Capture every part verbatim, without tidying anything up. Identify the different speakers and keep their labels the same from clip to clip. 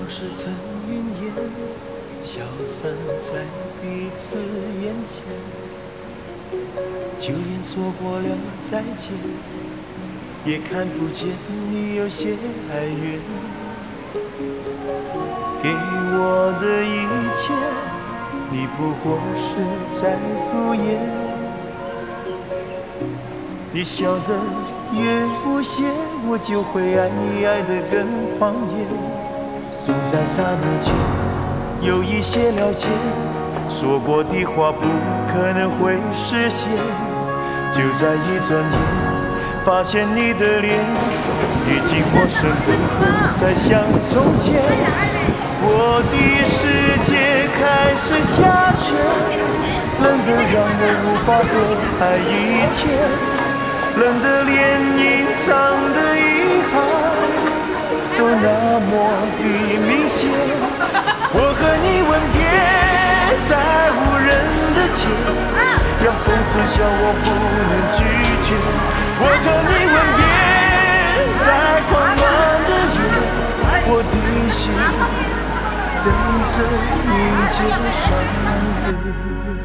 Speaker 1: 是层云烟，消散在彼此眼前。就连说过了再见，也看不见你有些哀怨。给我的一切，你不过是在敷衍。你笑得越无邪，我就会爱你爱得更狂野。总在刹那间有一些了解，说过的话不可能会实现。就在一转眼，发现你的脸已经陌生，不再像从前。我的世界开始下雪，冷得让我无法多爱一天，冷得连隐藏的遗憾都那么的明显。我和你吻别在无人的街，让讽刺笑我不能拒绝。我和你吻别在狂乱的夜，我的心等着迎接伤悲。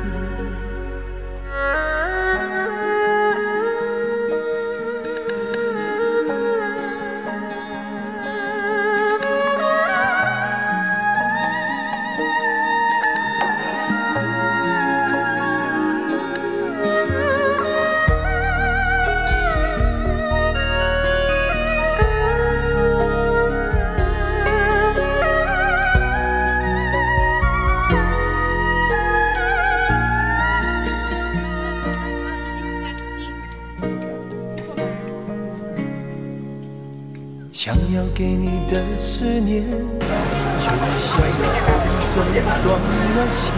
Speaker 1: 想要给你的思念，就像风筝断了线，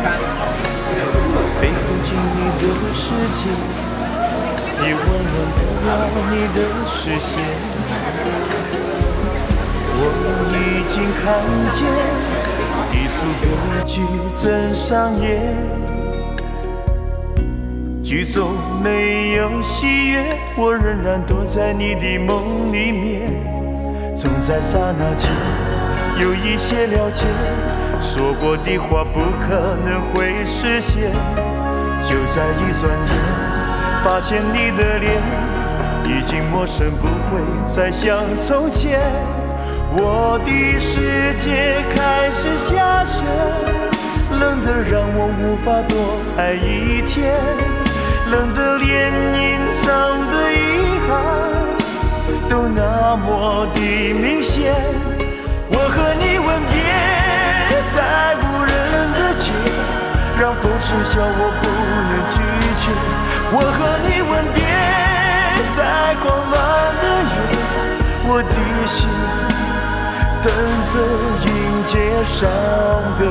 Speaker 1: 飞不进你的世界，也温暖不了你的视线。我已经看见一出歌剧正上演，剧中没有喜悦，我仍然躲在你的梦里面。总在刹那间有一些了解，说过的话不可能会实现。就在一转眼，发现你的脸已经陌生，不会再像从前。我的世界开始下雪，冷得让我无法多爱一天，冷得连隐藏的遗憾都那么的明显。我和你吻别在无人的街，让风痴笑我不能拒绝。我和你吻别在狂乱的夜，我的心等着迎接伤悲。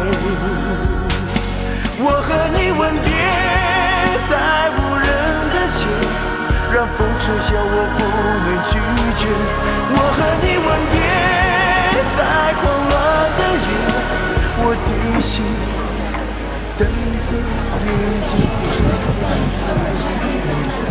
Speaker 1: 我和你吻别在无人的街，让风痴笑我不能拒绝。我和你吻别在狂乱的夜，我的心等着迎接伤悲。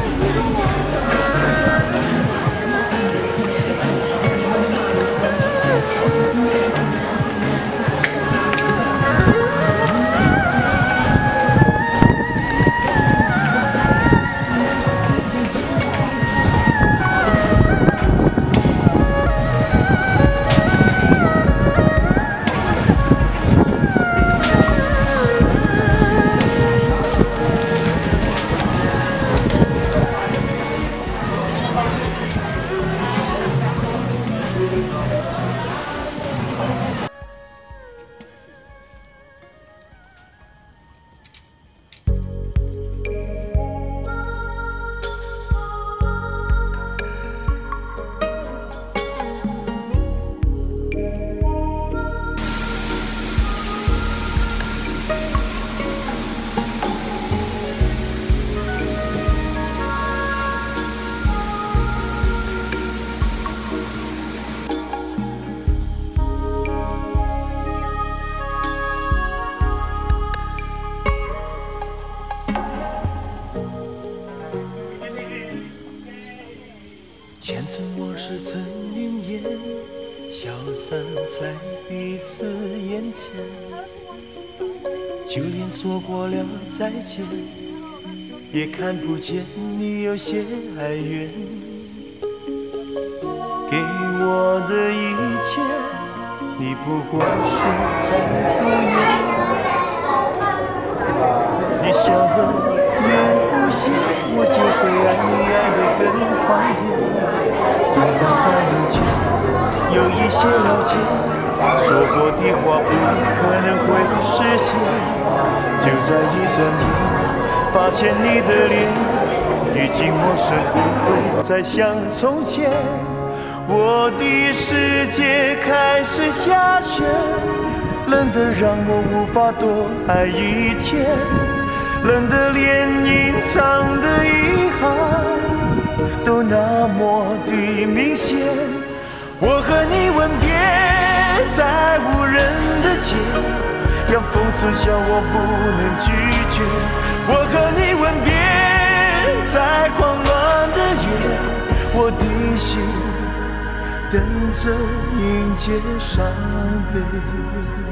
Speaker 1: 前尘往事层云烟， 消散在彼此眼前，就连说过了再见，也看不见你有些哀怨。给我的一切，你不过是在敷衍。你笑得越无邪，我就会爱你爱得更狂野。总在刹那间有一些了解，说过的话不可能会实现。就在一转眼，发现你的脸已经陌生，不会再像从前。我的世界开始下雪，冷得让我无法多爱一天，冷得连隐藏的遗憾都那么的明显。我和你吻别在无人的街，让风刺笑我不能拒绝。我和你吻别在狂乱的夜，我的心等着迎接伤悲。